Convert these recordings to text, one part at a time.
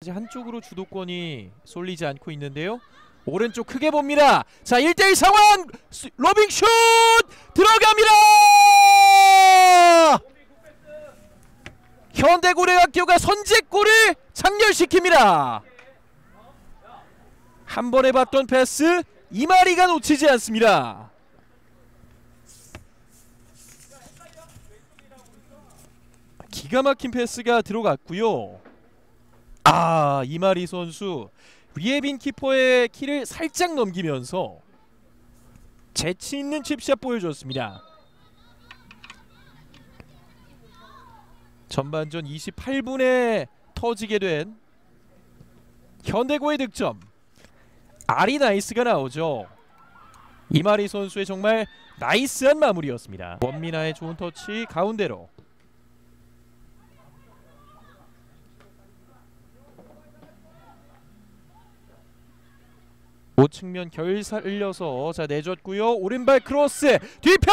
한쪽으로 주도권이 쏠리지 않고 있는데요. 오른쪽 크게 봅니다. 자, 1대1 상황! 로빙 슛! 들어갑니다! 현대고려학교가 선제골을 창렬시킵니다. 한 번에 봤던 패스 이마리가 놓치지 않습니다. 기가 막힌 패스가 들어갔고요. 아, 이마리 선수 리에빈 키퍼의 키를 살짝 넘기면서 재치 있는 칩샷 보여줬습니다. 전반전 28분에 터지게 된 현대고의 득점. 아리 나이스가 나오죠. 이마리 선수의 정말 나이스한 마무리였습니다. 원민아의 좋은 터치 가운데로. 우측면 결살려서 자 내줬고요. 오른발 크로스 뒤편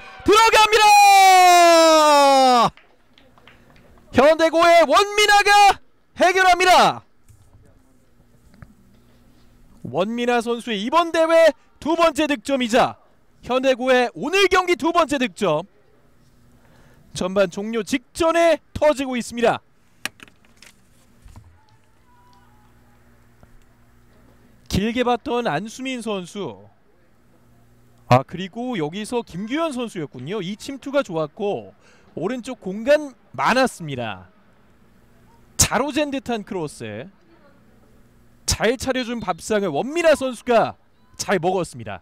들어갑니다. 현대고의 원민아가 해결합니다. 원민아 선수의 이번 대회 두 번째 득점이자 현대고의 오늘 경기 두 번째 득점. 전반 종료 직전에 터지고 있습니다. 길게 봤던 안수민 선수. 아, 그리고 여기서 김규현 선수였군요. 이 침투가 좋았고 오른쪽 공간 많았습니다. 자로잰 듯한 크로스. 잘 차려준 밥상을 원민아 선수가 잘 먹었습니다.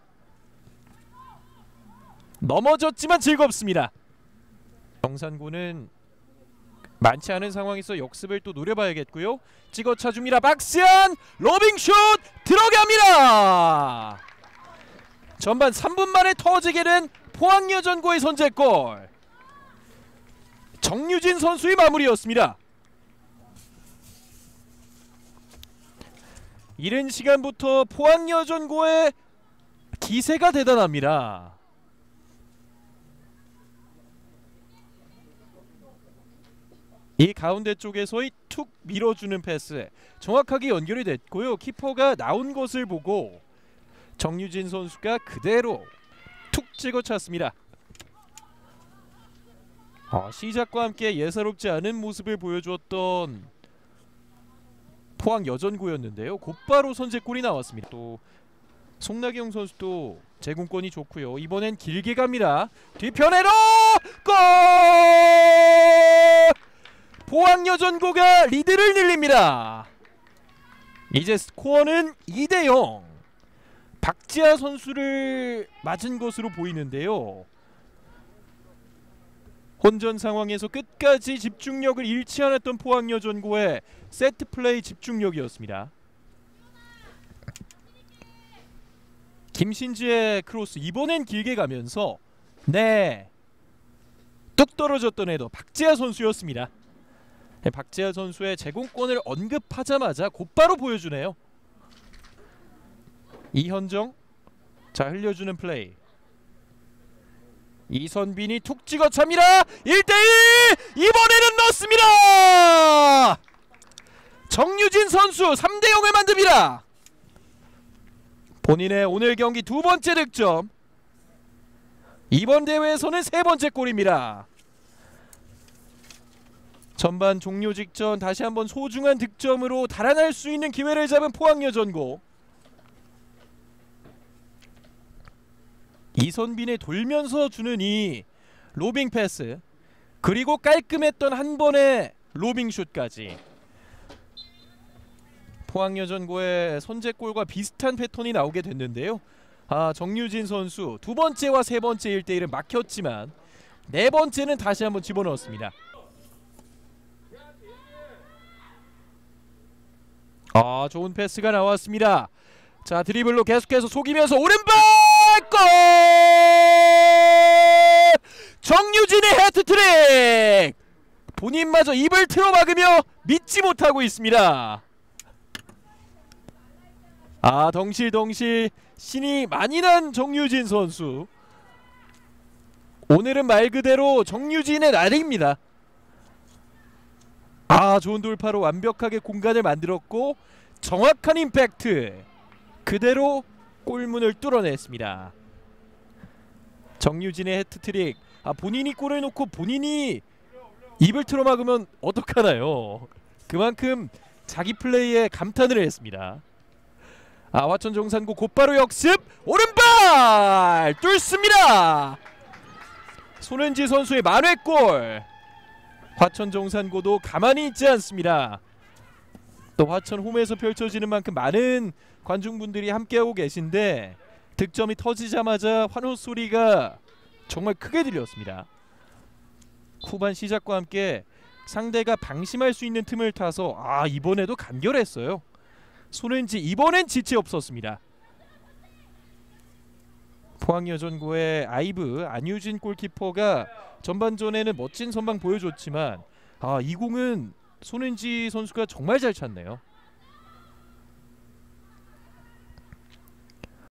넘어졌지만 즐겁습니다. 영산고는 많지 않은 상황에서 역습을 또 노려봐야겠고요. 찍어 차줍니다. 박스안 로빙슛 들어갑니다. 전반 3분 만에 터지게 된 포항여전고의 선제골. 정유진 선수의 마무리였습니다. 이른 시간부터 포항여전고의 기세가 대단합니다. 이 가운데 쪽에서의 툭 밀어주는 패스 정확하게 연결이 됐고요. 키퍼가 나온 것을 보고 정유진 선수가 그대로 툭 찍어 찼습니다. 시작과 함께 예사롭지 않은 모습을 보여주었던 포항 여전고였는데요. 곧바로 선제골이 나왔습니다. 또 송나경 선수도 제공권이 좋고요. 이번엔 길게 갑니다. 뒤편에로 골! 포항 여전고가 리드를 늘립니다. 이제 스코어는 2대0. 박지아 선수를 맞은 것으로 보이는데요. 혼전 상황에서 끝까지 집중력을 잃지 않았던 포항 여전고의 세트 플레이 집중력이었습니다. 김신지의 크로스 이번엔 길게 가면서 뚝 떨어졌던 애도 박지아 선수였습니다. 박지아 선수의 제공권을 언급하자마자 곧바로 보여주네요. 이현정, 자 흘려주는 플레이. 이선빈이 툭 찍어 찹니다. 1대1 이번에는 넣습니다. 정유진 선수 3대0을 만듭니다. 본인의 오늘 경기 두 번째 득점. 이번 대회에서는 세 번째 골입니다. 전반 종료 직전 다시 한번 소중한 득점으로 달아날 수 있는 기회를 잡은 포항여전고. 이선빈의 돌면서 주는 이 로빙 패스, 그리고 깔끔했던 한 번의 로빙 슛까지. 포항여전고의 선제골과 비슷한 패턴이 나오게 됐는데요. 정유진 선수 두 번째와 세 번째 1대1은 막혔지만 네 번째는 다시 한번 집어넣었습니다. 좋은 패스가 나왔습니다. 자, 드리블로 계속해서 속이면서 오른발 골! 정유진의 해트트릭! 본인마저 입을 틀어막으며 믿지 못하고 있습니다. 덩실덩실 신이 많이 난 정유진 선수. 오늘은 말 그대로 정유진의 날입니다. 좋은 돌파로 완벽하게 공간을 만들었고 정확한 임팩트 그대로 골문을 뚫어냈습니다. 정유진의 해트트릭. 본인이 골을 넣고 본인이 입을 틀어막으면 어떡하나요? 그만큼 자기 플레이에 감탄을 했습니다. 화천 종산고 곧바로 역습 오른발 뚫습니다. 손은지 선수의 만회골. 화천 종산고도 가만히 있지 않습니다. 또 화천 홈에서 펼쳐지는 만큼 많은 관중분들이 함께하고 계신데 득점이 터지자마자 환호 소리가 정말 크게 들렸습니다. 후반 시작과 함께 상대가 방심할 수 있는 틈을 타서 이번에도 간결했어요. 손은지 이번엔 지체 없었습니다. 포항여전고의 아이브 안유진 골키퍼가 전반전에는 멋진 선방 보여줬지만 이 공은 손은지 선수가 정말 잘 찼네요.